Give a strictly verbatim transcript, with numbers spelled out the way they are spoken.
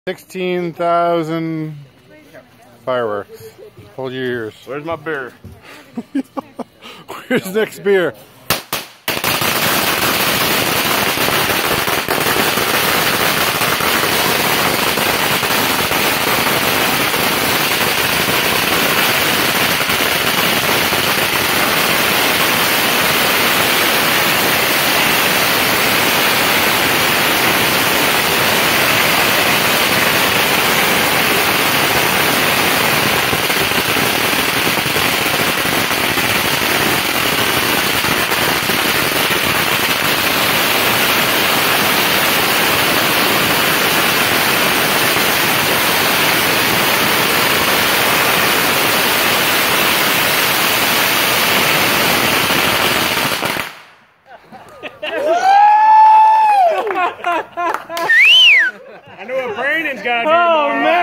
sixteen thousand fireworks. Hold your ears. Where's my beer? Where's next beer? I know what Brandon's got to do Oh, tomorrow. man.